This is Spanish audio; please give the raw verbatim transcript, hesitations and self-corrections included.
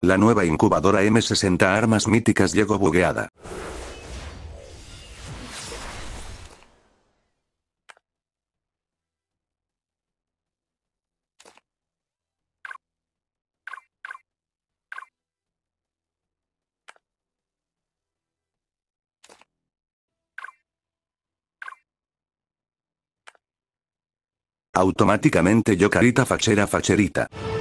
La nueva incubadora eme sesenta Armas Míticas llegó bugueada. Automáticamente yo carita fachera facherita.